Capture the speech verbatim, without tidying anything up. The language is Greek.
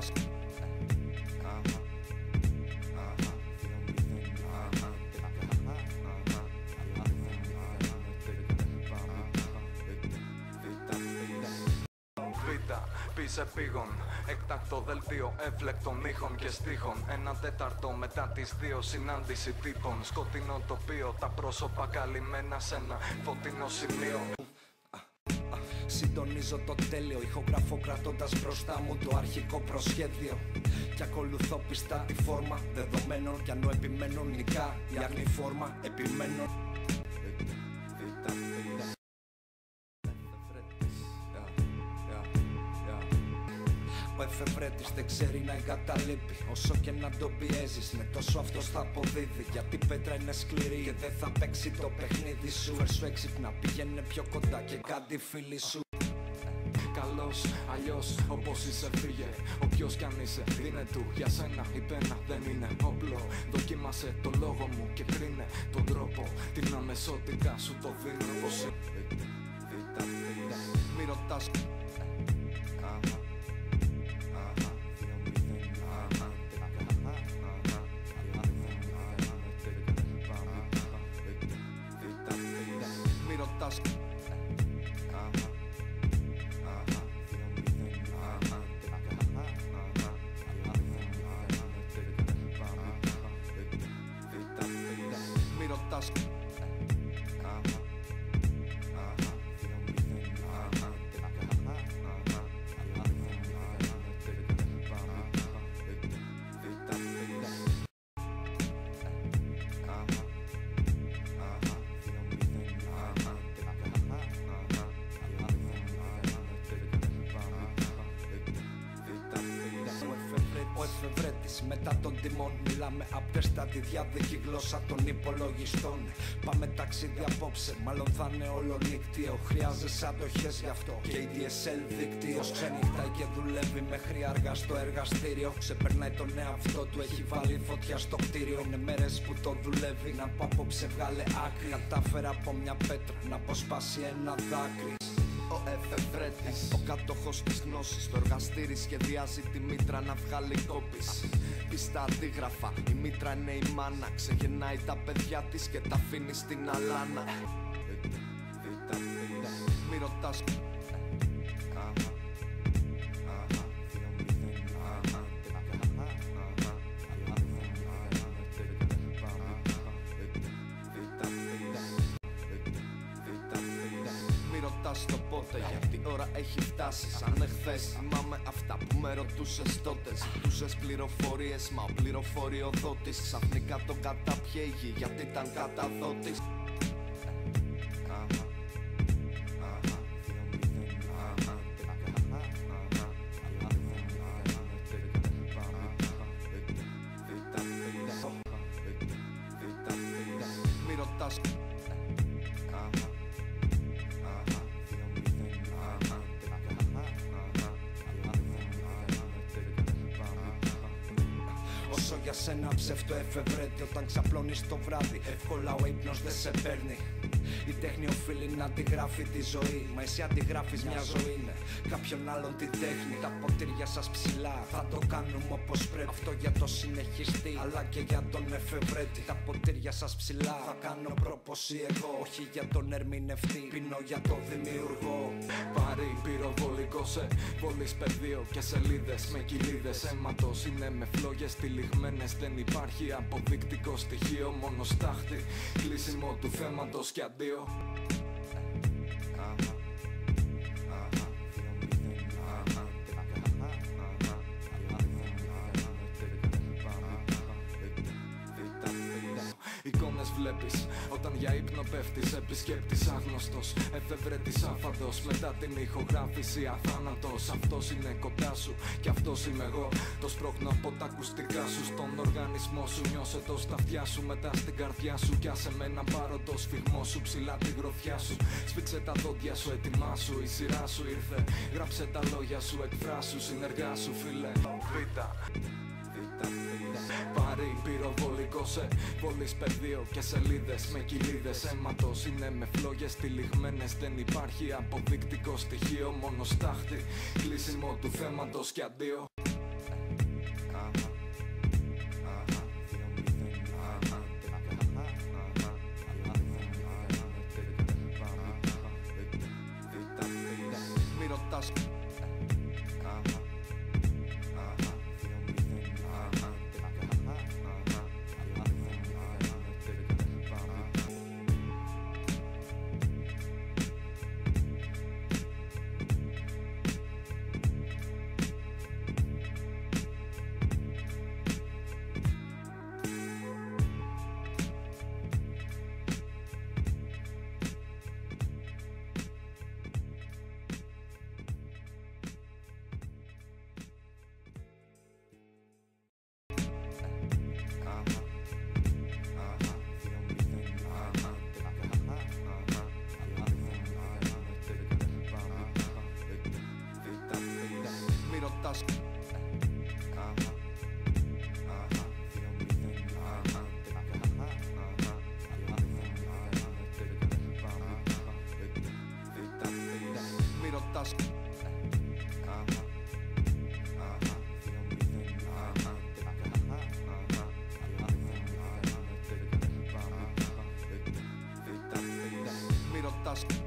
ρωτάς. Πεις επίγον, εκτακτό δελτίο έφλεκτων ήχων και στίχων. Ένα τέταρτο μετά τις δύο, συνάντηση τύπων. Σκοτεινό τοπίο, τα πρόσωπα καλυμμένα σε ένα φωτεινό σημείο. Συντονίζω το τέλειο, ηχογραφώ κρατώντας μπροστά μου το αρχικό προσχέδιο. Κι ακολουθώ πιστά τη φόρμα δεδομένων κι αν επιμένω νικά η αγνή φόρμα επιμένω. Ο εφευρέτης δεν ξέρει να εγκαταλείπει. Όσο και να τον πιέζεις, με τόσο αυτός θα αποδίδει. Γιατί η πέτρα είναι σκληρή και δεν θα παίξει το παιχνίδι σου. Φέρσου έξυπνα, πήγαινε πιο κοντά και κάτι φίλοι σου. Καλός, αλλιώς, όπως είσαι φύγε. Όποιος κι αν είσαι, δίνε του. Για σένα η πένα δεν είναι όπλο. Δοκίμασε το λόγο μου και κρίνε τον τρόπο. Την αμεσότητά σου το δίνω πως είναι. Μη ρωτάς. Μη ρωτάς. Μη ρωτάς. Ο εφευρέτης μετά τον τιμών. Μιλάμε απτέστατη διάδικη γλώσσα των υπολογιστών. Πάμε ταξίδι απόψε, μάλλον θα είναι όλο νύκτιο. Χρειάζεσαι αντοχές γι' αυτό και η ντι ες ελ δίκτυο. Ξενυχτάει και δουλεύει μέχρι αργά στο εργαστήριο. Ξεπερνάει τον εαυτό του, έχει βάλει φωτιά στο κτίριο. Είναι μέρες που το δουλεύει, να πω απόψε βγάλε άκρη. Κατάφερα από μια πέτρα να αποσπάσει ένα δάκρυ. Ο εφευρέτης, ο κάτοχος της γνώσης. Το εργαστήρι σχεδιάζει τη μήτρα να βγάλει κόπης. Πιστά αντίγραφα, η μήτρα είναι η μάνα. Ξεγεννάει τα παιδιά της και τα αφήνει στην αλάνα. Μη ρωτάς. Μη ρωτάς το πότε, γιατί η ώρα έχει φτάσει. Σαν εχθές θυμάμαι αυτά που με ρωτούσες τότε. Ζητούσες πληροφορίες, μα ο πληροφοριοδότης ξαφνικά τον κατάπιε η γη, γιατί ήταν καταδότης. Μη ρωτάς. Όσο για σένα ψεύτο εφευρέτη, όταν ξαπλώνεις το βράδυ, εύκολα ο ύπνος δεν σε παίρνει. Η τέχνη οφείλει να αντιγράφει τη ζωή, μα εσύ αντιγράφεις μια ζωή, ναι, κάποιον άλλον τη τέχνη. Τα ποτήρια σας ψηλά, θα το κάνουμε όπως πρέπει. Αυτό για το συνεχιστή, αλλά και για τον εφευρέτη. Τα ποτήρια σας ψηλά, θα κάνω πρόποση εγώ. Όχι για τον ερμηνευτή, πίνω για το δημιουργό. Πάρει πυροβολικό σε βολής πεδίο και σελίδες με κοιλίδες. Αίματος είναι με φλόγες τυλιγμένες. Δεν υπάρχει αποδεικτικό στοιχείο, μόνο στάχτη. Κλείσιμο του θέματος και αντίο. Εικόνες βλέπεις όταν για ύπνο πέφτεις. Επισκέπτης άγνωστος, εφευρέτης άφαντος. Μετά την ηχογράφηση αθάνατος. Αυτός είναι κοντά σου και αυτός είμαι εγώ. Το σπρώχνω από τα ακουστικά σου στον οργανισμό σου. Νιώσε το στα αυτιά σου, μετά στην καρδιά σου. Κι άσε με να πάρω το σφιγμό σου, ψηλά τη γροθιά σου. Σφίξε τα δόντια σου, ετοιμάσου, η σειρά σου ήρθε. Γράψε τα λόγια σου, εκφράσου, συνεργάσου φίλε. Βήτα. Πάρει πυροβολικό σε βολής πεδίο και σελίδες με κοιλίδες. Αίματος είναι με φλόγες τυλιγμένες. Δεν υπάρχει αποδεικτικό στοιχείο, μόνο στάχτη. Κλείσιμο του θέματος και αντίο. ρωτάς. Μη ρωτάς. Μη ρωτάς.